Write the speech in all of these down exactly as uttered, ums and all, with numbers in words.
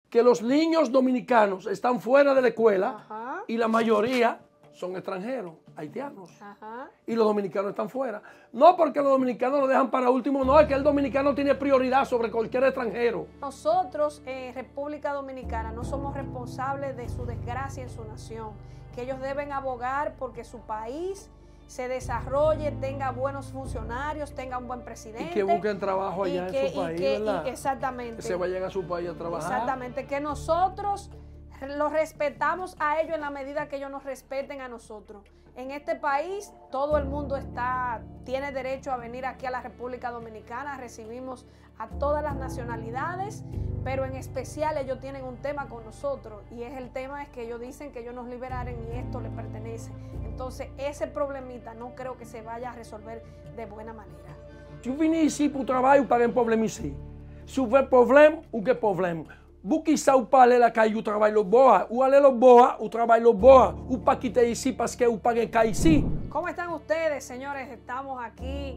que los niños dominicanos están fuera de la escuela. Ajá. Y la mayoría son extranjeros, haitianos. Ajá. Y los dominicanos están fuera. No porque los dominicanos lo dejan para último, no, es que el dominicano tiene prioridad sobre cualquier extranjero. Nosotros, en República Dominicana, no somos responsables de su desgracia en su nación, que ellos deben abogar porque su país se desarrolle, tenga buenos funcionarios, tenga un buen presidente. Y que busquen trabajo allá que, en su país, que, ¿verdad? Y, exactamente. Que se vayan a su país a trabajar. Exactamente, que nosotros los respetamos a ellos en la medida que ellos nos respeten a nosotros. En este país todo el mundo está, tiene derecho a venir aquí a la República Dominicana, recibimos a todas las nacionalidades, pero en especial ellos tienen un tema con nosotros y es el tema es que ellos dicen que ellos nos liberaren y esto les pertenece. Entonces ese problemita no creo que se vaya a resolver de buena manera. Si vini ici pour travailler, ou pas un problème ici. Si vous avez problème, ou que problème. Vous qui savez parler la caille, ou travaille le bois, ou aller le bois, ou travaille le bois, ou pas quitter ici parce que vous pagez caille ici. ¿Cómo están ustedes, señores? Estamos aquí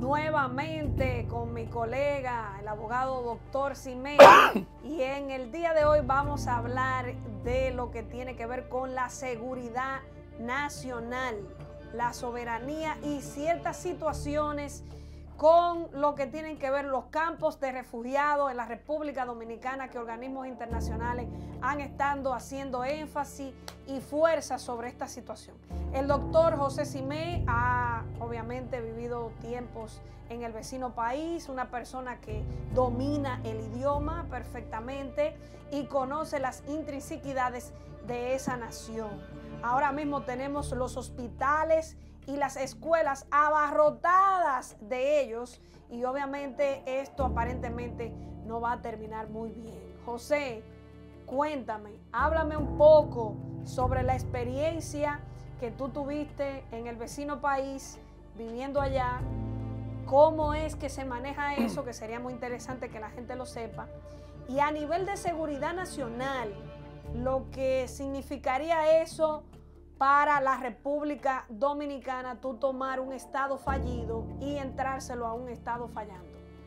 nuevamente con mi colega, el abogado doctor Simé, y en el día de hoy vamos a hablar de lo que tiene que ver con la seguridad nacional, la soberanía y ciertas situaciones con lo que tienen que ver los campos de refugiados en la República Dominicana, que organismos internacionales han estado haciendo énfasis y fuerza sobre esta situación. El doctor José Simé ha obviamente vivido tiempos en el vecino país, una persona que domina el idioma perfectamente y conoce las intrinsicidades de esa nación. Ahora mismo tenemos los hospitales y las escuelas abarrotadas de ellos y obviamente esto aparentemente no va a terminar muy bien. José, cuéntame, háblame un poco sobre la experiencia que tú tuviste en el vecino país, viviendo allá, cómo es que se maneja eso, que sería muy interesante que la gente lo sepa, y a nivel de seguridad nacional, lo que significaría eso para la República Dominicana, tú tomar un estado fallido y entrárselo a un estado fallando.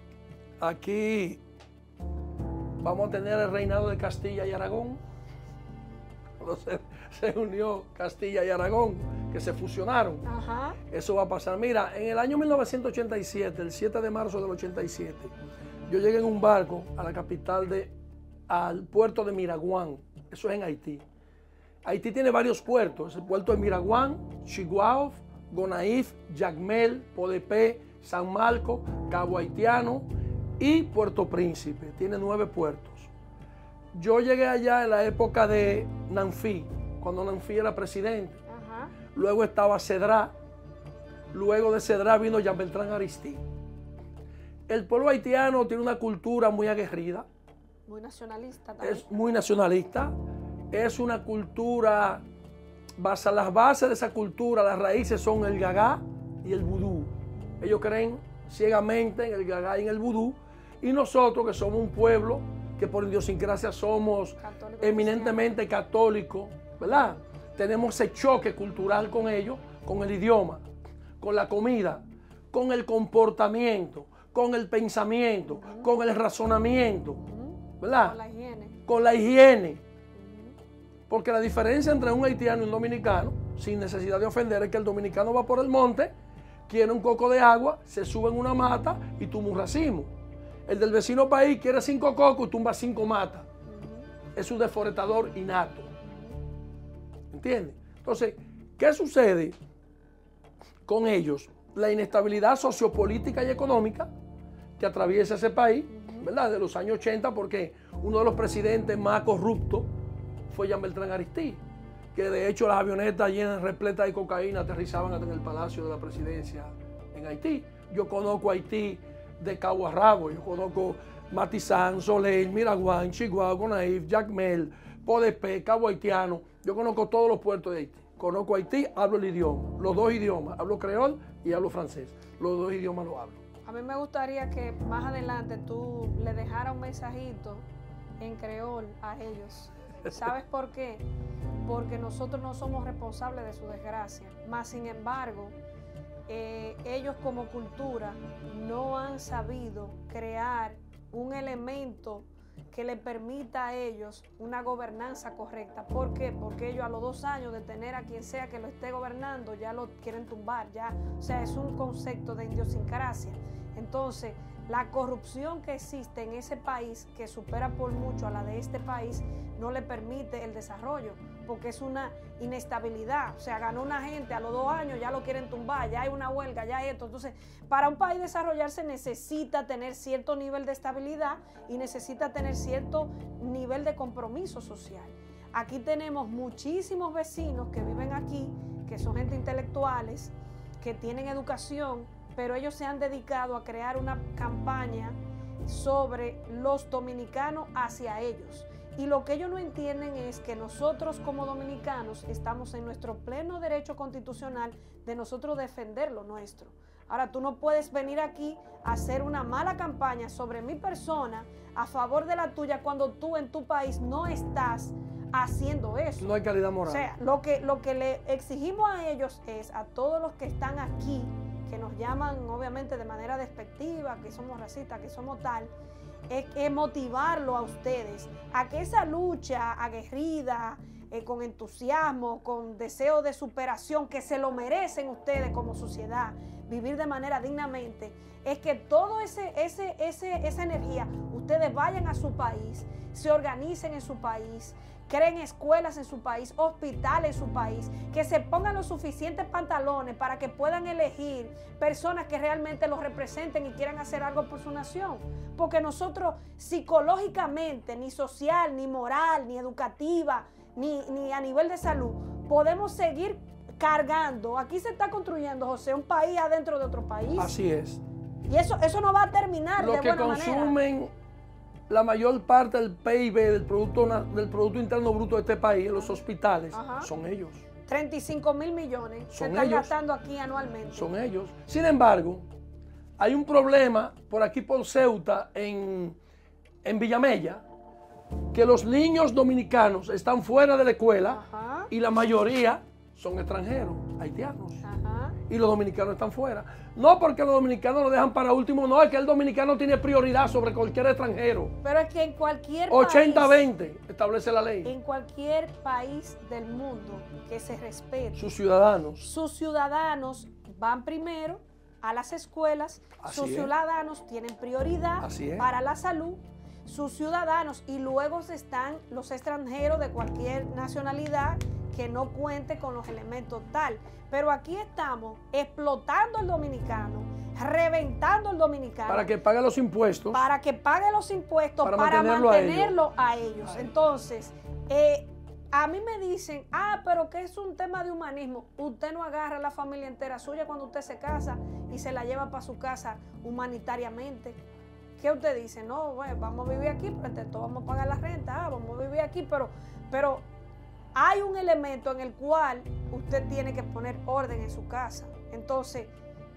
Aquí vamos a tener el reinado de Castilla y Aragón. Entonces se unió Castilla y Aragón, que se fusionaron. Ajá. Eso va a pasar. Mira, en el año mil novecientos ochenta y siete, el siete de marzo del ochenta y siete, yo llegué en un barco a la capital de, al puerto de Miraguán. Eso es en Haití. Haití tiene varios puertos, el puerto de Miraguán, Chihuahua, Gonaïves, Jacmel, Podepé, San Marcos, Cabo Haitiano y Puerto Príncipe. Tiene nueve puertos. Yo llegué allá en la época de Nanfi, cuando Nanfi era presidente. Ajá. Luego estaba Cedrá. Luego de Cedrá vino Jean Bertrand Aristide. El pueblo haitiano tiene una cultura muy aguerrida. Muy nacionalista también. Es muy nacionalista. Es una cultura, basa, las bases de esa cultura, las raíces son el gagá y el vudú. Ellos creen ciegamente en el gagá y en el vudú. Y nosotros, que somos un pueblo que por idiosincrasia somos Católico eminentemente católicos, ¿verdad? Tenemos ese choque cultural con ellos, con el idioma, con la comida, con el comportamiento, con el pensamiento, uh-huh. con el razonamiento, uh-huh. ¿verdad? Con la higiene. Con la higiene. Porque la diferencia entre un haitiano y un dominicano, sin necesidad de ofender, es que el dominicano va por el monte, quiere un coco de agua, se sube en una mata y tumba un racimo. El del vecino país quiere cinco cocos y tumba cinco matas. Uh-huh. Es un deforestador innato. ¿Entiendes? Entonces, ¿qué sucede con ellos? La inestabilidad sociopolítica y económica que atraviesa ese país, uh-huh. ¿verdad? De los años ochenta, porque uno de los presidentes más corruptos fue Jean Bertrand Aristide, que de hecho las avionetas llenas repletas de cocaína aterrizaban hasta en el Palacio de la Presidencia en Haití. Yo conozco Haití de cabo a rabo, yo conozco Matizán, Soleil, Miraguán, Chihuahua, Gonaïves, Jacmel, Podepé, Cabo Haitiano. Yo conozco todos los puertos de Haití. Conozco Haití, hablo el idioma, los dos idiomas, hablo creol y hablo francés. Los dos idiomas los hablo. A mí me gustaría que más adelante tú le dejaras un mensajito en creol a ellos. ¿Sabes por qué? Porque nosotros no somos responsables de su desgracia. Más sin embargo, eh, ellos como cultura no han sabido crear un elemento que le permita a ellos una gobernanza correcta. ¿Por qué? Porque ellos a los dos años de tener a quien sea que lo esté gobernando, ya lo quieren tumbar, ya, o sea, es un concepto de idiosincrasia. Entonces, la corrupción que existe en ese país, que supera por mucho a la de este país, no le permite el desarrollo, porque es una inestabilidad. O sea, ganó una gente, a los dos años ya lo quieren tumbar, ya hay una huelga, ya hay esto. Entonces, para un país desarrollarse necesita tener cierto nivel de estabilidad y necesita tener cierto nivel de compromiso social. Aquí tenemos muchísimos vecinos que viven aquí, que son gente intelectuales, que tienen educación, pero ellos se han dedicado a crear una campaña sobre los dominicanos hacia ellos. Y lo que ellos no entienden es que nosotros como dominicanos estamos en nuestro pleno derecho constitucional de nosotros defender lo nuestro. Ahora, tú no puedes venir aquí a hacer una mala campaña sobre mi persona a favor de la tuya cuando tú en tu país no estás haciendo eso. No hay calidad moral. O sea, lo que, lo que le exigimos a ellos es, a todos los que están aquí, que nos llaman obviamente de manera despectiva, que somos racistas, que somos tal, es, es motivarlo a ustedes a que esa lucha aguerrida, eh, con entusiasmo, con deseo de superación, que se lo merecen ustedes como sociedad, vivir de manera dignamente, es que toda ese, ese, ese, esa energía, ustedes vayan a su país, se organicen en su país, creen escuelas en su país, hospitales en su país, que se pongan los suficientes pantalones para que puedan elegir personas que realmente los representen y quieran hacer algo por su nación. Porque nosotros psicológicamente, ni social, ni moral, ni educativa, ni, ni a nivel de salud, podemos seguir cargando. Aquí se está construyendo, José, un país adentro de otro país. Así es. Y eso, eso no va a terminar Lo de que buena consumen manera. La mayor parte del P I B, del Producto, del producto Interno Bruto de este país, en los hospitales, Ajá. son ellos. treinta y cinco mil millones Son se están ellos. gastando aquí anualmente. Son ellos. Sin embargo, hay un problema por aquí por Ceuta, en, en Villamella, que los niños dominicanos están fuera de la escuela. Ajá. Y la mayoría son extranjeros, haitianos. Ajá. Y los dominicanos están fuera. No porque los dominicanos lo dejan para último, no, es que el dominicano tiene prioridad sobre cualquier extranjero. Pero es que en cualquier ochenta país, veinte establece la ley. en cualquier país del mundo que se respete, Sus ciudadanos. sus ciudadanos van primero a las escuelas, Así sus es. ciudadanos tienen prioridad Así es. para la salud, sus ciudadanos, y luego están los extranjeros de cualquier nacionalidad que no cuente con los elementos tal. Pero aquí estamos explotando al dominicano, reventando al dominicano. Para que pague los impuestos. Para que pague los impuestos, Para para, mantenerlo a mantenerlo a ellos. A ellos. Entonces, eh, a mí me dicen, ah, pero que es un tema de humanismo. Usted no agarra a la familia entera suya cuando usted se casa y se la lleva para su casa humanitariamente. ¿Qué usted dice? No, bueno, vamos a vivir aquí, pero entre todos vamos a pagar la renta, ah, vamos a vivir aquí, pero, pero hay un elemento en el cual usted tiene que poner orden en su casa. Entonces,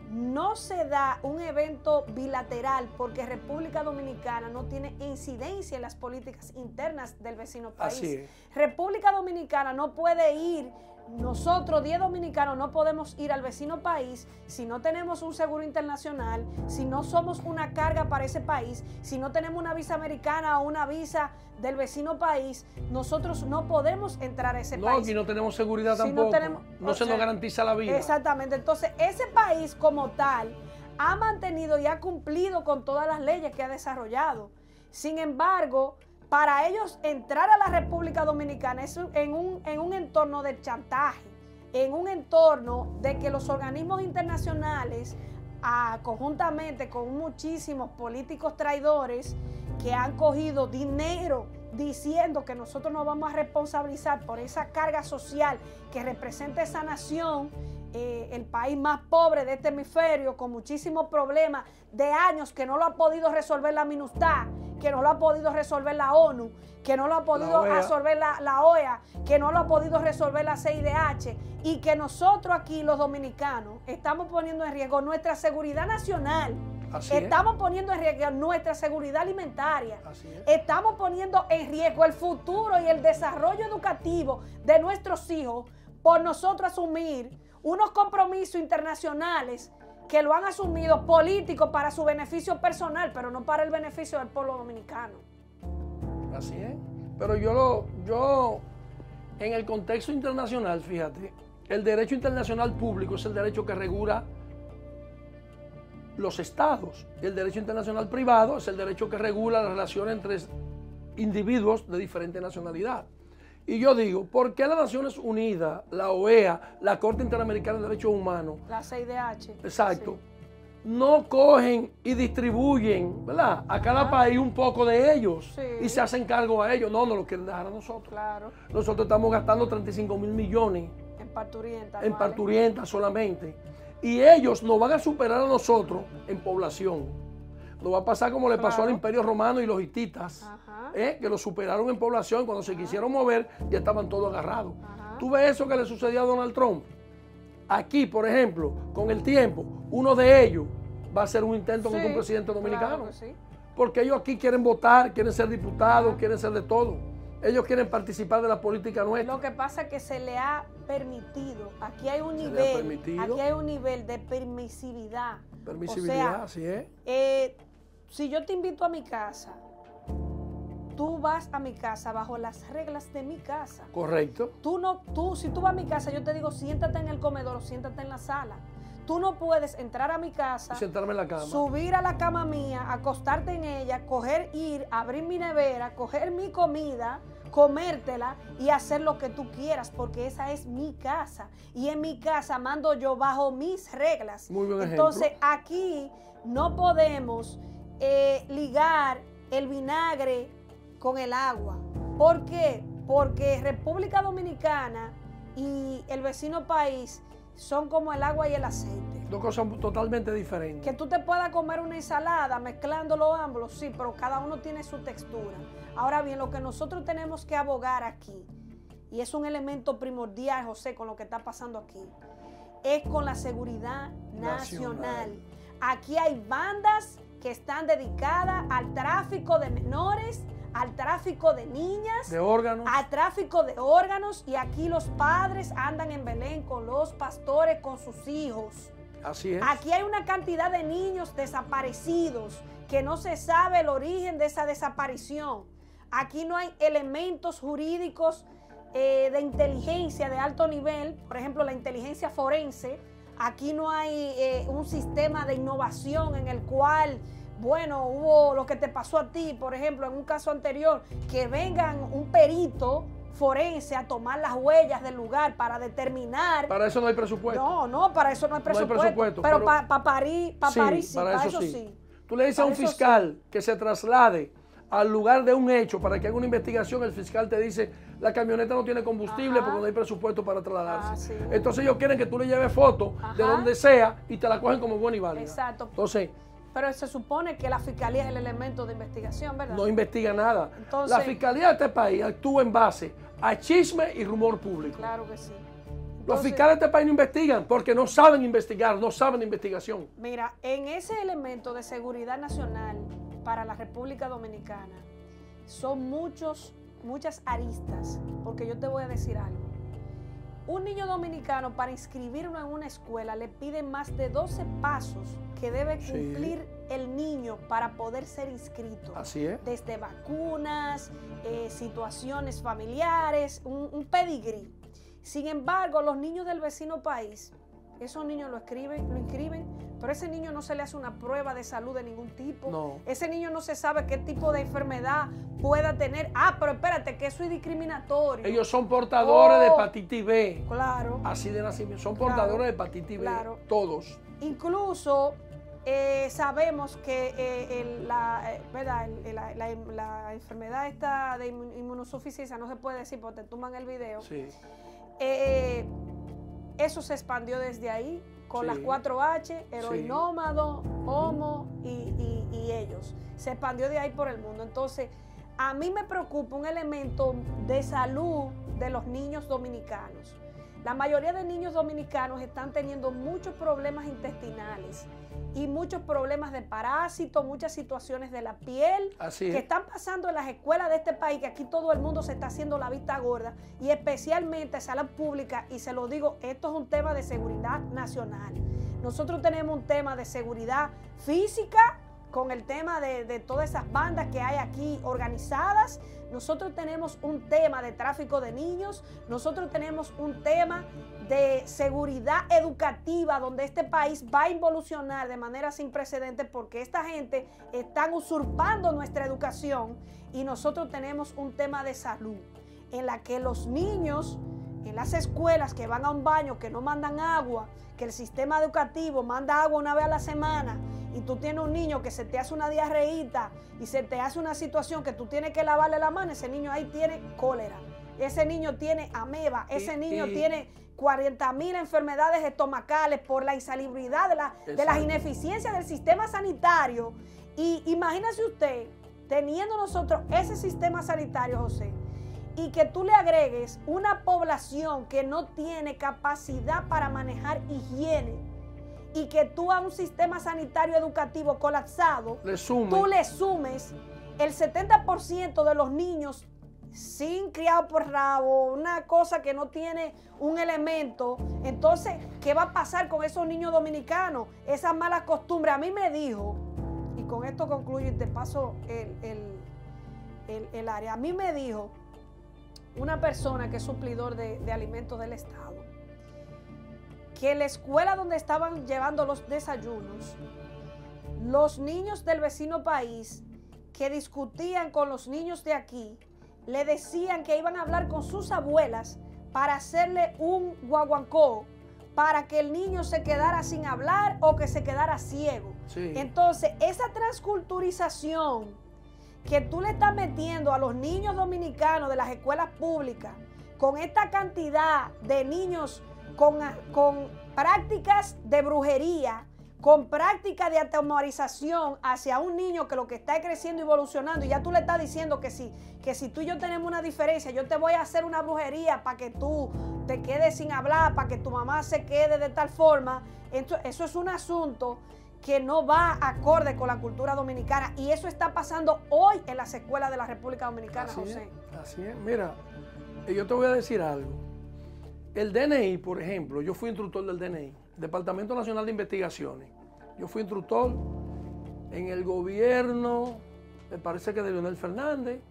no se da un evento bilateral porque República Dominicana no tiene incidencia en las políticas internas del vecino país. Así es. República Dominicana no puede ir, nosotros diez dominicanos no podemos ir al vecino país si no tenemos un seguro internacional, si no somos una carga para ese país, si no tenemos una visa americana o una visa del vecino país, nosotros no podemos entrar a ese No, país. aquí no tenemos seguridad Si no tampoco. No, tenemos- o se sea, nos garantiza la vida. Exactamente. Entonces, ese país como tal ha mantenido y ha cumplido con todas las leyes que ha desarrollado. Sin embargo, para ellos entrar a la República Dominicana es en un, en un entorno de chantaje, en un entorno de que los organismos internacionales, ah, conjuntamente con muchísimos políticos traidores que han cogido dinero diciendo que nosotros nos vamos a responsabilizar por esa carga social que representa esa nación, eh, el país más pobre de este hemisferio, con muchísimos problemas de años que no lo ha podido resolver la MINUSTAH, que no lo ha podido resolver la ONU, que no lo ha podido O E A. resolver la, la O E A, que no lo ha podido resolver la C I D H, y que nosotros aquí, los dominicanos, estamos poniendo en riesgo nuestra seguridad nacional. Así es. Estamos poniendo en riesgo nuestra seguridad alimentaria. Así es. Estamos poniendo en riesgo el futuro y el desarrollo educativo de nuestros hijos por nosotros asumir unos compromisos internacionales que lo han asumido políticos para su beneficio personal, pero no para el beneficio del pueblo dominicano. Así es. Pero yo lo, yo, en el contexto internacional, fíjate, el derecho internacional público es el derecho que regula los estados. El derecho internacional privado es el derecho que regula las relaciones entre individuos de diferente nacionalidad. Y yo digo, ¿por qué las Naciones Unidas, la O E A, la Corte Interamericana de Derechos Humanos, la C I D H, exacto, sí, no cogen y distribuyen, ¿verdad?, a cada Ajá. país un poco de ellos, sí, y se hacen cargo a ellos? No, no lo quieren dejar a nosotros. claro, Nosotros estamos gastando treinta y cinco mil millones en parturienta, en ¿vale? parturienta solamente. Y ellos nos van a superar a nosotros en población. Nos va a pasar como le pasó Claro. al Imperio Romano y los hititas, Ajá. ¿eh? que los superaron en población. Cuando se quisieron mover, ya estaban todos agarrados. Ajá. ¿Tú ves eso que le sucedió a Donald Trump? Aquí, por ejemplo, con el tiempo, uno de ellos va a hacer un intento Sí, contra un presidente dominicano. claro que sí. Porque ellos aquí quieren votar, quieren ser diputados, Ajá. quieren ser de todo. Ellos quieren participar de la política nuestra. Lo que pasa es que se le ha permitido, aquí hay un Se le ha nivel, permitido. aquí hay un nivel de permisividad. Permisibilidad, O sea, así es. eh, si yo te invito a mi casa, tú vas a mi casa bajo las reglas de mi casa. Correcto. Tú no, tú, si tú vas a mi casa, yo te digo, siéntate en el comedor o siéntate en la sala. Tú no puedes entrar a mi casa, Y sentarme en la cama. subir a la cama mía, acostarte en ella, coger, ir, abrir mi nevera, coger mi comida, comértela y hacer lo que tú quieras, porque esa es mi casa. Y en mi casa mando yo bajo mis reglas. Muy buen Entonces, ejemplo. aquí no podemos eh, ligar el vinagre con el agua. ¿Por qué? Porque República Dominicana y el vecino país son como el agua y el aceite. Dos cosas totalmente diferentes. Que tú te puedas comer una ensalada mezclándolo ambos, sí, pero cada uno tiene su textura. Ahora bien, lo que nosotros tenemos que abogar aquí, y es un elemento primordial, José, con lo que está pasando aquí, es con la seguridad nacional. Nacional. Aquí hay bandas que están dedicadas al tráfico de menores, al tráfico de niñas, De órganos. al tráfico de órganos, y aquí los padres andan en Belén con los pastores, con sus hijos. Así es. Aquí hay una cantidad de niños desaparecidos que no se sabe el origen de esa desaparición. Aquí no hay elementos jurídicos eh, de inteligencia de alto nivel, por ejemplo, la inteligencia forense. Aquí no hay eh, un sistema de innovación en el cual, bueno, hubo lo que te pasó a ti, por ejemplo, en un caso anterior, que vengan un perito forense a tomar las huellas del lugar para determinar. Para eso no hay presupuesto. No, no, para eso no hay No hay presupuesto. presupuesto, pero pero- para pa París, pa Sí, París sí, para para eso eso sí. sí. Tú le dices a un Para eso fiscal que se traslade al lugar de un hecho para que haga una investigación, el fiscal te dice, la camioneta no tiene combustible Ajá. porque no hay presupuesto para trasladarse. Ah, sí. Entonces ellos quieren que tú le lleves fotos de Ajá. donde sea y te la cogen como buena y válida. Exacto. Entonces, Pero se supone que la fiscalía es el elemento de investigación, ¿verdad? no investiga nada. Entonces- la fiscalía de este país actúa en base a chisme y rumor público. Claro que sí. Los Entonces, fiscales de este país no investigan porque no saben investigar, no saben de investigación. Mira, en ese elemento de seguridad nacional para la República Dominicana son muchos, muchas aristas, porque yo te voy a decir algo. Un niño dominicano, para inscribirlo en una escuela, le piden más de doce pasos que debe Sí. cumplir el niño para poder ser inscrito. Así es. Desde vacunas, eh, situaciones familiares, un, un pedigrí. Sin embargo, los niños del vecino país, esos niños lo escriben, lo inscriben, pero ese niño no se le hace una prueba de salud de ningún tipo. No. Ese niño no se sabe qué tipo de enfermedad pueda tener. Ah, pero espérate, que eso es discriminatorio. Ellos son portadores Oh. de hepatitis B. Claro. Así de nacimiento. Son Claro, portadores de hepatitis B. claro. Todos. Incluso eh, sabemos que eh, el- la, eh, ¿verdad? El- la, la- la enfermedad esta de inmun- inmunosuficiencia, no se puede decir porque te tumban el video. Sí. Eh, eso se expandió desde ahí con Sí. las cuatro H, heroinómado, homo y, y- y ellos. Se expandió de ahí por el mundo. Entonces, a mí me preocupa un elemento de salud de los niños dominicanos. La mayoría de niños dominicanos están teniendo muchos problemas intestinales y muchos problemas de parásitos, muchas situaciones de la piel Así que es. están pasando en las escuelas de este país, que aquí todo el mundo se está haciendo la vista gorda, y especialmente salud pública, y se lo digo, esto es un tema de seguridad nacional. Nosotros tenemos un tema de seguridad física con el tema de, de todas esas bandas que hay aquí organizadas, nosotros tenemos un tema de tráfico de niños, nosotros tenemos un tema de seguridad educativa donde este país va a involucionar de manera sin precedentes porque esta gente está usurpando nuestra educación, y nosotros tenemos un tema de salud en la que los niños en las escuelas que van a un baño, que no mandan agua, que el sistema educativo manda agua una vez a la semana, y tú tienes un niño que se te hace una diarreíta y se te hace una situación que tú tienes que lavarle la mano, ese niño ahí tiene cólera, ese niño tiene ameba, ese niño y, y, tiene cuarenta mil enfermedades estomacales por la insalubridad de, la, de las ineficiencias del sistema sanitario. Y imagínese usted, teniendo nosotros ese sistema sanitario, José, y que tú le agregues una población que no tiene capacidad para manejar higiene, y que tú a un sistema sanitario educativo colapsado, le sume. tú le sumes el setenta por ciento de los niños sin criado por rabo, una cosa que no tiene un elemento. Entonces, ¿qué va a pasar con esos niños dominicanos? Esas malas costumbres. A mí me dijo, y con esto concluyo y te paso el, el, el, el área, a mí me dijo una persona que es suplidor de, de alimentos del Estado, que en la escuela donde estaban llevando los desayunos, los niños del vecino país que discutían con los niños de aquí, le decían que iban a hablar con sus abuelas para hacerle un guaguancó, para que el niño se quedara sin hablar o que se quedara ciego. Sí. Entonces, esa transculturización que tú le estás metiendo a los niños dominicanos de las escuelas públicas, con esta cantidad de niños con, con prácticas de brujería, con prácticas de atemorización hacia un niño que lo que está creciendo y evolucionando, y ya tú le estás diciendo que si, que si tú y yo tenemos una diferencia, yo te voy a hacer una brujería para que tú te quedes sin hablar, para que tu mamá se quede de tal forma. Entonces, eso es un asunto que no va acorde con la cultura dominicana, y eso está pasando hoy en las escuelas de la República Dominicana, así José. Es, así es. Mira, yo te voy a decir algo. El D N I, por ejemplo, yo fui instructor del D N I, Departamento Nacional de Investigaciones. Yo fui instructor en el gobierno, me parece que de Leonel Fernández,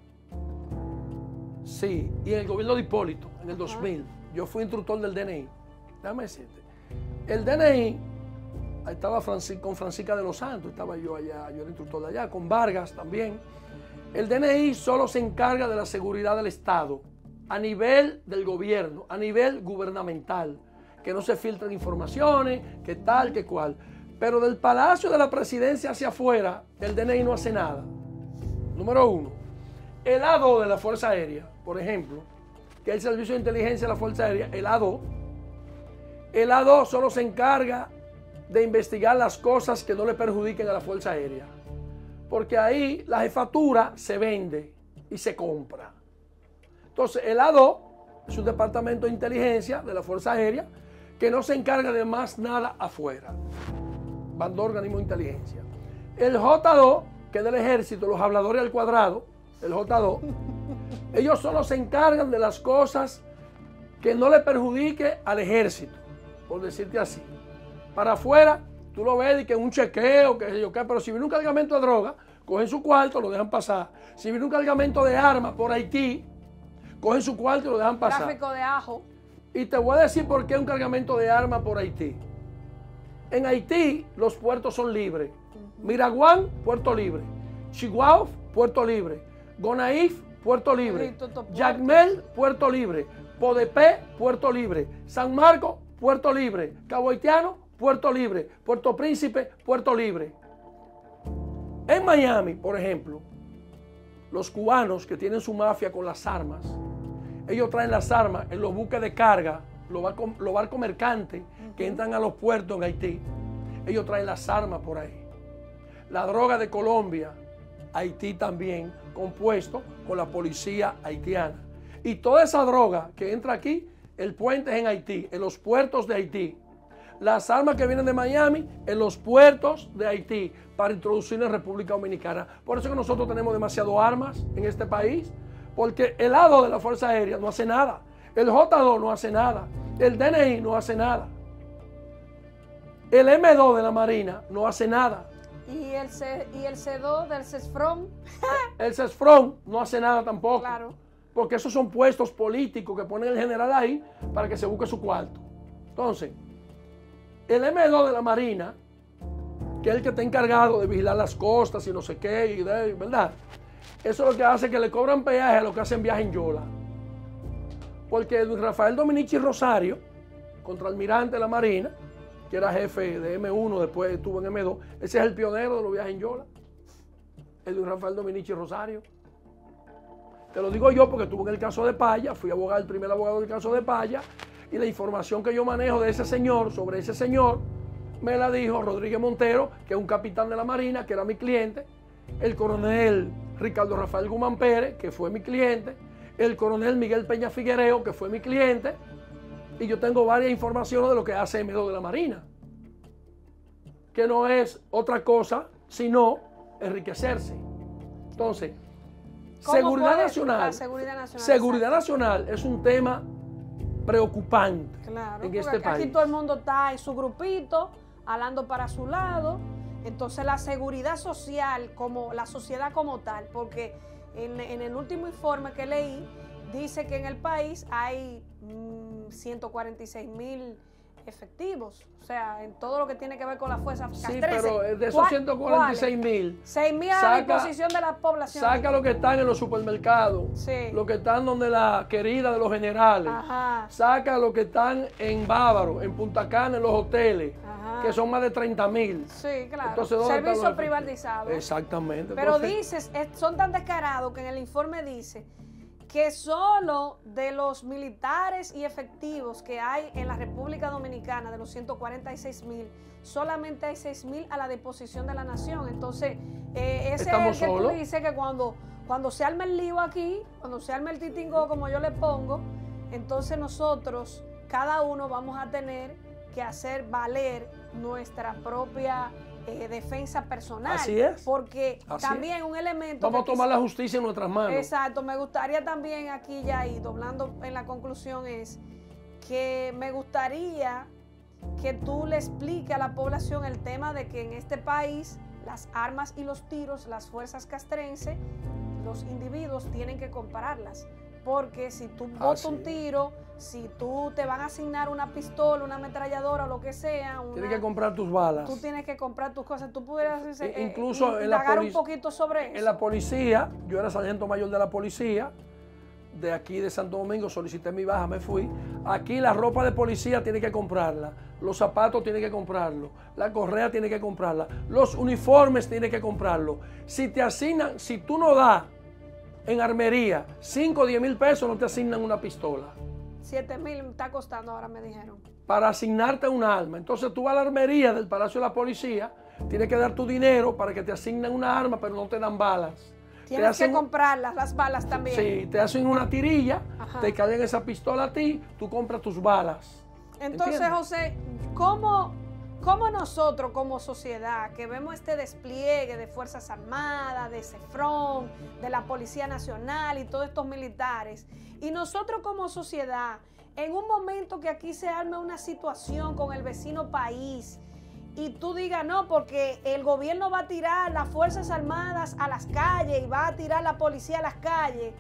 sí, y en el gobierno de Hipólito, en el dos mil. Yo fui instructor del D N I. Déjame decirte, el D N I, ahí estaba Francis, con Francisca de los Santos, estaba yo allá, yo era instructor de allá, con Vargas también. El D N I solo se encarga de la seguridad del Estado, a nivel del gobierno, a nivel gubernamental, que no se filtren informaciones, que tal, que cual. Pero del Palacio de la Presidencia hacia afuera, el D N I no hace nada. Número uno. El A dos de la Fuerza Aérea, por ejemplo, que es el Servicio de Inteligencia de la Fuerza Aérea, el A dos, el A dos solo se encarga de investigar las cosas que no le perjudiquen a la Fuerza Aérea. Porque ahí la jefatura se vende y se compra. Entonces, el A dos es un departamento de inteligencia de la Fuerza Aérea que no se encarga de más nada afuera. Van dos organismos de inteligencia. El J dos, que es del ejército, los habladores al cuadrado, el J dos, ellos solo se encargan de las cosas que no le perjudique al ejército, por decirte así. Para afuera, tú lo ves y que es un chequeo, que sé yo qué, pero si viene un cargamento de droga, cogen su cuarto, lo dejan pasar. Si viene un cargamento de armas por Haití, cogen su cuarto y lo dejan pasar. Tráfico de ajo. Y te voy a decir por qué un cargamento de armas por Haití. En Haití los puertos son libres. Miraguán, puerto libre. Chihuahua, puerto libre. Gonaïf, puerto libre. Jacmel, puerto libre. Podepé, puerto libre. San Marcos, puerto libre. Cabo Haitiano, puerto libre. Puerto Príncipe, puerto libre. En Miami, por ejemplo, los cubanos que tienen su mafia con las armas, ellos traen las armas en los buques de carga, los barcos, los barcos mercantes que entran a los puertos en Haití. Ellos traen las armas por ahí. La droga de Colombia, Haití también, compuesto con la policía haitiana. Y toda esa droga que entra aquí, el puente es en Haití, en los puertos de Haití. Las armas que vienen de Miami, en los puertos de Haití, para introducir en República Dominicana. Por eso es que nosotros tenemos demasiadas armas en este país, porque el A dos de la Fuerza Aérea no hace nada, el J dos no hace nada, el D N I no hace nada, el M dos de la Marina no hace nada. ¿Y el, C, y el C dos del CESFRON? El CESFRON no hace nada tampoco. Claro. Porque esos son puestos políticos que ponen el general ahí para que se busque su cuarto. Entonces, el eme dos de la Marina, que es el que está encargado de vigilar las costas y no sé qué, y de, ¿verdad? Eso es lo que hace que le cobran peaje a los que hacen viaje en Yola. Porque Luis Rafael Dominici Rosario, contraalmirante de la Marina, que era jefe de eme uno, después estuvo en eme dos, ese es el pionero de los viajes en Yola. El Luis Rafael Dominici Rosario. Te lo digo yo porque estuve en el caso de Paya, fui abogado, el primer abogado del caso de Paya, y la información que yo manejo de ese señor, sobre ese señor, me la dijo Rodríguez Montero, que es un capitán de la Marina, que era mi cliente, el coronel Ricardo Rafael Guzmán Pérez, que fue mi cliente, el coronel Miguel Peña Figuereo, que fue mi cliente, y yo tengo varias informaciones de lo que hace eme dos de la Marina, que no es otra cosa sino enriquecerse. Entonces, seguridad nacional, seguridad nacional, seguridad nacional es un tema preocupante claro, en porque este país. Aquí todo el mundo está en su grupito, hablando para su lado. Entonces la seguridad social, como la sociedad como tal, porque en, en el último informe que leí, dice que en el país hay mmm, ciento cuarenta y seis mil efectivos, o sea, en todo lo que tiene que ver con la fuerza castrense. Sí, pero de esos ciento cuarenta y seis mil, seis mil a la disposición de la población. Saca lo que están en los supermercados, sí. Lo que están donde la querida de los generales, ajá. Saca lo que están en Bávaro, en Punta Cana, en los hoteles, ajá. Que son más de treinta mil. Sí, claro. Entonces, servicios privatizados. Exactamente. Pero entonces, dices, son tan descarados que en el informe dice que solo de los militares y efectivos que hay en la República Dominicana, de los ciento cuarenta y seis mil, solamente hay seis mil a la disposición de la nación. Entonces, eh, ese ¿estamos es el que solos? tú dices que cuando, cuando se arma el lío aquí, cuando se arma el titingo, como yo le pongo, entonces nosotros, cada uno vamos a tener que hacer valer nuestra propia Eh, defensa personal. Así es. Porque Así también es. un elemento... Vamos a tomar la justicia en nuestras manos. Exacto. Me gustaría también aquí ya y doblando en la conclusión es que me gustaría que tú le expliques a la población el tema de que en este país las armas y los tiros, las fuerzas castrenses, los individuos tienen que comprarlas. Porque si tú botas un tiro, si tú te van a asignar una pistola, una ametralladora o lo que sea, una, tienes que comprar tus balas. Tú tienes que comprar tus cosas. Tú pudieras eh, incluso eh, en la un poquito sobre eso. En la policía, yo era sargento mayor de la policía, de aquí de Santo Domingo, solicité mi baja, me fui. Aquí la ropa de policía tiene que comprarla, los zapatos tiene que comprarlo, la correa tiene que comprarla, los uniformes tiene que comprarlo. Si te asignan, si tú no das en armería cinco o diez mil pesos, no te asignan una pistola. siete mil está costando ahora, me dijeron. Para asignarte un arma. Entonces tú vas a la armería del Palacio de la Policía, tienes que dar tu dinero para que te asignen una arma, pero no te dan balas. Tienes que comprarlas, las balas también. Sí, te hacen una tirilla, ajá, te caen esa pistola a ti, tú compras tus balas. Entonces, ¿entiendes? José, ¿cómo, ¿cómo nosotros como sociedad que vemos este despliegue de Fuerzas Armadas, de CESFRON, de la Policía Nacional y todos estos militares, y nosotros como sociedad, en un momento que aquí se arme una situación con el vecino país, y tú digas, no, porque el gobierno va a tirar las Fuerzas Armadas a las calles y va a tirar la policía a las calles,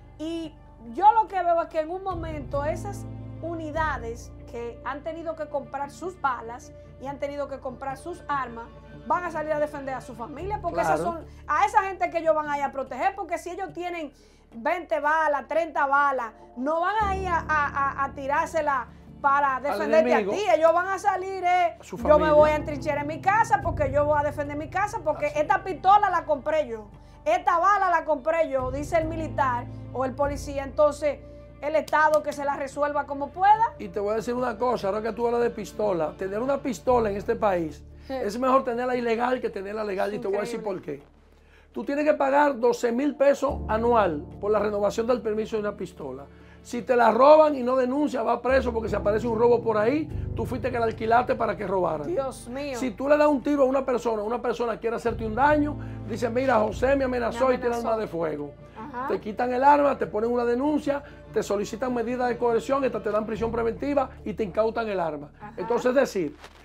y yo lo que veo es que en un momento esas unidades que han tenido que comprar sus balas y han tenido que comprar sus armas, van a salir a defender a su familia, porque claro, esas son a esa gente que ellos van a ir a proteger, porque si ellos tienen veinte balas, treinta balas, no van a ir a, a, a tirársela para defenderte a ti. Ellos van a salir, eh, a yo me voy a entrinchar en mi casa porque yo voy a defender mi casa, porque así, esta pistola la compré yo, esta bala la compré yo, dice el militar o el policía. Entonces el Estado que se la resuelva como pueda. Y te voy a decir una cosa, ahora que tú hablas de pistola, tener una pistola en este país sí, es mejor tenerla ilegal que tenerla legal. Es y te increíble. Voy a decir por qué. Tú tienes que pagar doce mil pesos anual por la renovación del permiso de una pistola. Si te la roban y no denuncias, vas preso porque si aparece un robo por ahí, tú fuiste que la alquilaste para que robaran. Dios mío. Si tú le das un tiro a una persona, una persona quiere hacerte un daño, dice, mira, José me amenazó, me amenazó. y tiene arma de fuego. Ajá. Te quitan el arma, te ponen una denuncia, te solicitan medidas de coerción, hasta te dan prisión preventiva y te incautan el arma. Ajá. Entonces, es decir,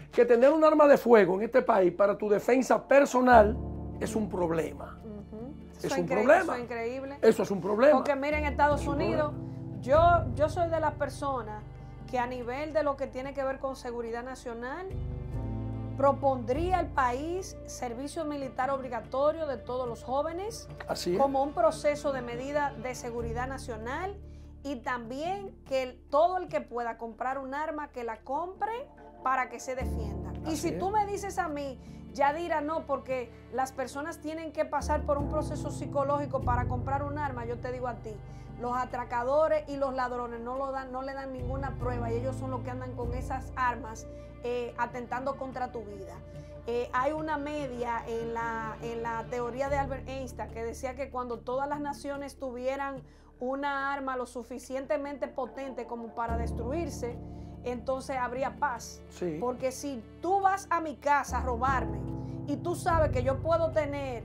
que tener un arma de fuego en este país para tu defensa personal es un problema. Ujú. Es Eso un increíble, problema. Eso es increíble. Eso es un problema. Porque miren, en Estados Unidos, yo, yo soy de las personas que a nivel de lo que tiene que ver con seguridad nacional, propondría al país servicio militar obligatorio de todos los jóvenes. Así es. Como un proceso de medida de seguridad nacional, y también que el, todo el que pueda comprar un arma, que la compre para que se defienda. Así y si es. tú me dices a mí, Yadira, no, porque las personas tienen que pasar por un proceso psicológico para comprar un arma, yo te digo a ti, los atracadores y los ladrones no, lo dan, no le dan ninguna prueba y ellos son los que andan con esas armas eh, atentando contra tu vida. Eh, hay una media en la, en la teoría de Albert Einstein que decía que cuando todas las naciones tuvieran una arma lo suficientemente potente como para destruirse, entonces habría paz. Sí. Porque si tú vas a mi casa a robarme y tú sabes que yo puedo tener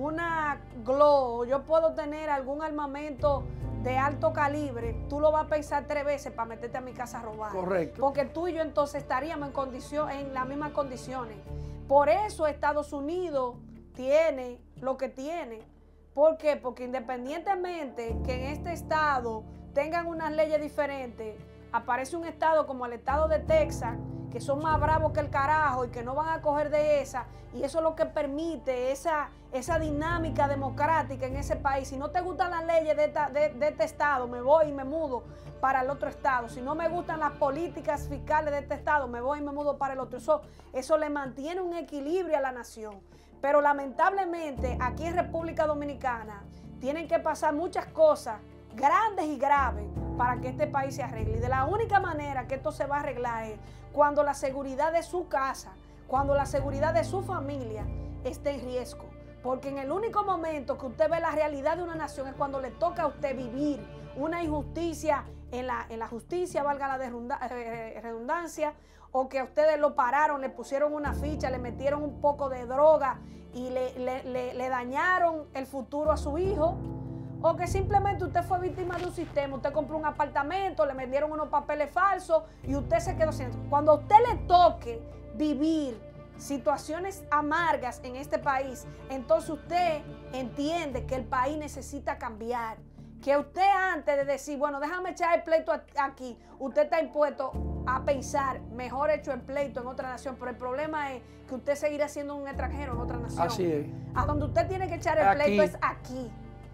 una glow, yo puedo tener algún armamento de alto calibre, tú lo vas a pensar tres veces para meterte a mi casa a robar. Correcto. Porque tú y yo entonces estaríamos en, condición, en las mismas condiciones. Por eso Estados Unidos tiene lo que tiene. ¿Por qué? Porque independientemente que en este estado tengan unas leyes diferentes, aparece un estado como el estado de Texas, que son más bravos que el carajo y que no van a coger de esa, y eso es lo que permite esa, esa dinámica democrática en ese país. Si no te gustan las leyes de, esta, de, de este estado, me voy y me mudo para el otro estado. Si no me gustan las políticas fiscales de este estado, me voy y me mudo para el otro. Eso, eso le mantiene un equilibrio a la nación. Pero lamentablemente aquí en República Dominicana tienen que pasar muchas cosas grandes y graves para que este país se arregle. Y de la única manera que esto se va a arreglar es cuando la seguridad de su casa, cuando la seguridad de su familia esté en riesgo. Porque en el único momento que usted ve la realidad de una nación es cuando le toca a usted vivir una injusticia en la, en la justicia, valga la redundancia, o que a ustedes lo pararon, le pusieron una ficha, le metieron un poco de droga y le, le, le, le dañaron el futuro a su hijo, o que simplemente usted fue víctima de un sistema, usted compró un apartamento, le vendieron unos papeles falsos y usted se quedó sin. Cuando a usted le toque vivir situaciones amargas en este país, entonces usted entiende que el país necesita cambiar. Que usted antes de decir, bueno, déjame echar el pleito aquí, usted está impuesto a pensar, mejor hecho el pleito en otra nación, pero el problema es que usted seguirá siendo un extranjero en otra nación. Así es. A donde usted tiene que echar el Aquí. pleito es aquí.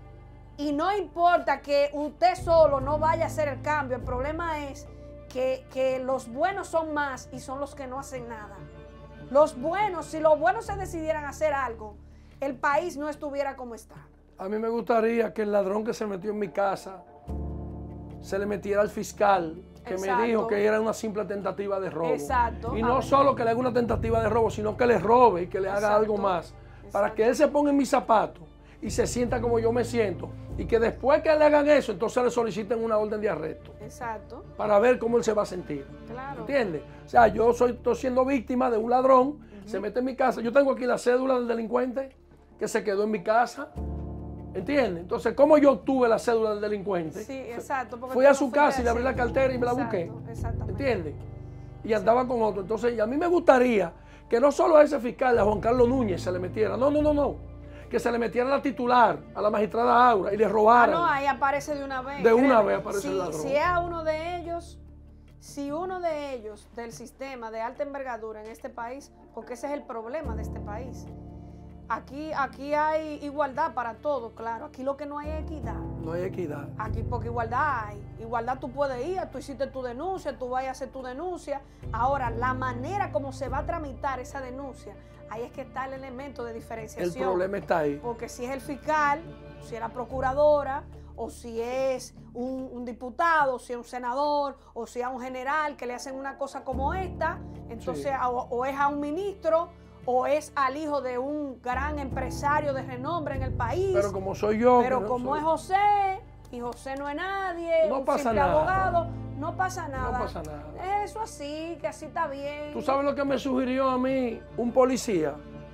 Y no importa que usted solo no vaya a hacer el cambio, el problema es que, que los buenos son más y son los que no hacen nada. Los buenos, si los buenos se decidieran a hacer algo, el país no estuviera como está. A mí me gustaría que el ladrón que se metió en mi casa se le metiera al fiscal que Exacto. me dijo que era una simple tentativa de robo. Exacto. Y A no ver. solo que le haga una tentativa de robo, sino que le robe y que le haga Exacto. algo más. Para Exacto. que él se ponga en mis zapatos y se sienta como yo me siento. Y que después que le hagan eso, entonces le soliciten una orden de arresto. Exacto. Para ver cómo él se va a sentir. Claro. ¿Entiendes? O sea, yo soy, estoy siendo víctima de un ladrón, uh-huh. se mete en mi casa. Yo tengo aquí la cédula del delincuente que se quedó en mi casa. ¿Entiendes? Entonces, ¿cómo yo obtuve la cédula del delincuente? Sí, exacto. Fui a su casa y le abrí la cartera y me la Exacto, busqué. Exactamente. ¿Entiendes? Y andaba con otro. Entonces, y a mí me gustaría que no solo a ese fiscal, a Juan Carlos Núñez, se le metiera. No, no, no, no. Que se le metiera a la titular, a la magistrada Aura, y le Ah, robaran. no, ahí aparece de una vez. De una créeme. vez aparece si, el ladrón. Si es a uno de ellos, si uno de ellos del sistema de alta envergadura en este país, porque ese es el problema de este país. Aquí, aquí hay igualdad para todos, claro. Aquí lo que no hay es equidad. No hay equidad. Aquí porque igualdad hay. Igualdad tú puedes ir, tú hiciste tu denuncia, tú vas a hacer tu denuncia. Ahora, la manera como se va a tramitar esa denuncia, ahí es que está el elemento de diferenciación. El problema está ahí. Porque si es el fiscal, si es la procuradora, o si es un, un diputado, o si es un senador, o si es un general que le hacen una cosa como esta, entonces Sí. o, o es a un ministro, o es al hijo de un gran empresario de renombre en el país. Pero como soy yo. Pero no como soy- es José, y José no es nadie, No un pasa simple nada. abogado, no pasa nada. No pasa nada. Eso así, que así está bien. ¿Tú sabes lo que me sugirió a mí un policía?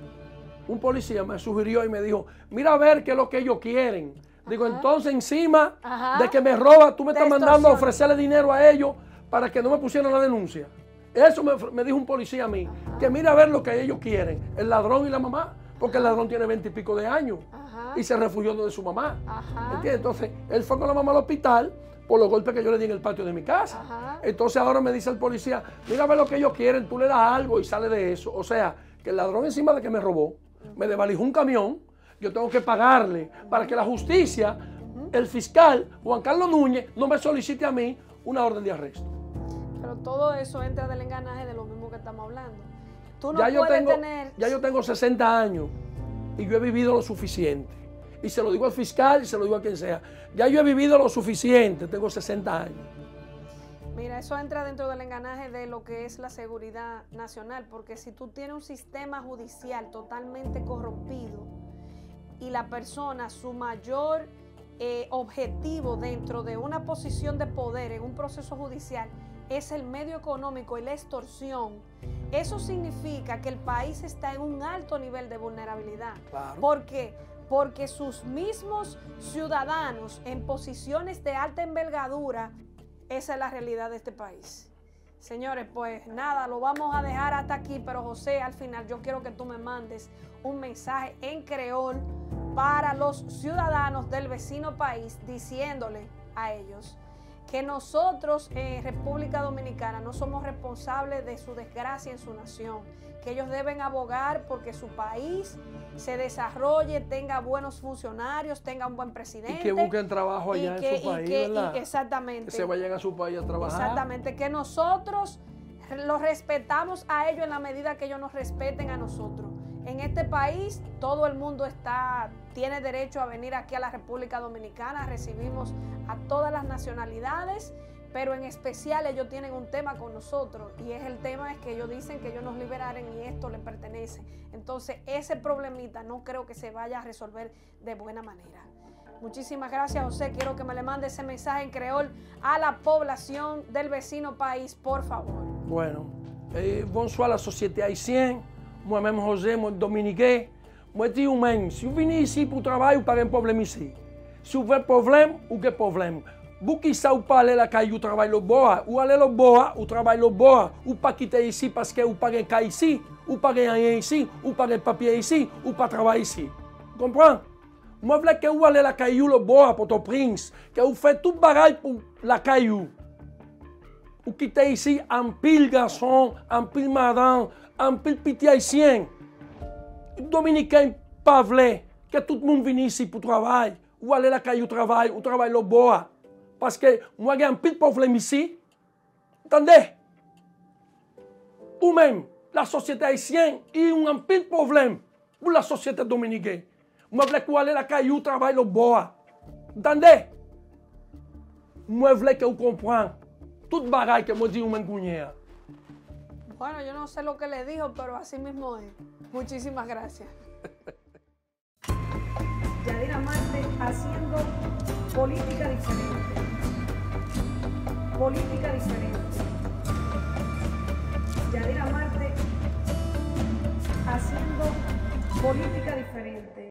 Un policía me sugirió y me dijo, mira a ver qué es lo que ellos quieren. Digo, Ajá. entonces encima Ajá. de que me roba, tú me De estás mandando a extorsión. ofrecerle dinero a ellos para que no me pusieran la denuncia. Eso me, me dijo un policía a mí, ajá, que mira a ver lo que ellos quieren, el ladrón y la mamá, porque el ladrón tiene veinte y pico de años, ajá, y se refugió de su mamá. Ajá. ¿Entiendes? Entonces, él fue con la mamá al hospital por los golpes que yo le di en el patio de mi casa. Ajá. Entonces ahora me dice el policía, mira a ver lo que ellos quieren, tú le das algo y sale de eso. O sea, que el ladrón encima de que me robó, uh-huh, me desvalijó un camión, yo tengo que pagarle, uh-huh, para que la justicia, uh-huh, el fiscal Juan Carlos Núñez no me solicite a mí una orden de arresto. Pero todo eso entra del engranaje de lo mismo que estamos hablando. Tú no ya, yo puedes tengo, tener... ya yo tengo sesenta años y yo he vivido lo suficiente. Y se lo digo al fiscal y se lo digo a quien sea. Ya yo he vivido lo suficiente, tengo sesenta años. Mira, eso entra dentro del engranaje de lo que es la seguridad nacional, porque si tú tienes un sistema judicial totalmente corrompido y la persona, su mayor eh, objetivo dentro de una posición de poder en un proceso judicial es el medio económico y la extorsión, eso significa que el país está en un alto nivel de vulnerabilidad. Claro. ¿Por qué? Porque sus mismos ciudadanos en posiciones de alta envergadura, esa es la realidad de este país. Señores, pues nada, lo vamos a dejar hasta aquí, pero José, al final yo quiero que tú me mandes un mensaje en creol para los ciudadanos del vecino país, diciéndole a ellos que nosotros en República Dominicana no somos responsables de su desgracia en su nación, que ellos deben abogar porque su país se desarrolle, tenga buenos funcionarios, tenga un buen presidente. Y que busquen trabajo allá que, en su país, que, ¿verdad? Y, exactamente. Que se vayan a su país a trabajar. Exactamente, que nosotros los respetamos a ellos en la medida que ellos nos respeten a nosotros. En este país todo el mundo está, tiene derecho a venir aquí a la República Dominicana, recibimos a todas las nacionalidades, pero en especial ellos tienen un tema con nosotros y es el tema es que ellos dicen que ellos nos liberaren y esto les pertenece. Entonces ese problemita no creo que se vaya a resolver de buena manera. Muchísimas gracias, José. Quiero que me le mande ese mensaje en creol a la población del vecino país, por favor. Bueno, eh, bonsoir la société haïtienne. Moi-même, José, moi dominicain. Moi, dis humain, si vous venez ici pour travailler, vous pas un problème ici. Si vous avez un problème, ou quel problème? Vous qui savez pas aller la caille, vous travaillez le bois, ou aller le bois, ou travaillez le bois, ou pas quitter ici parce que vous pas un cas ici, ou pas rien ici, ou pas un papier ici, ou pas travailler ici. Vous comprenez? Moi, je veux que vous allez la caillou le bois, Port-au-Prince, que vous faites tout bagaille pour la caillou. Vous quittez ici en pile garçon, en pile madame, en pile petit haïtien. Dominicain pas vrai que tout le monde vienne ici pour travailler, ou aller la caillou travail, ou travailler le bois. Parce que moi, j'ai un pile problème ici. Entendez? Ou même, la société haïtienne, il y a un pile problème pour la société dominicaine. Moi, je veux que vous allez la caillou travailler le bois. Entendez? Moi, je veux que vous compreniez tout bagaille que moi dis un cuñea. Bueno, yo no sé lo que le dijo, pero así mismo es. Muchísimas gracias. Yadira Marte haciendo política diferente. Política diferente. Yadira Marte haciendo política diferente.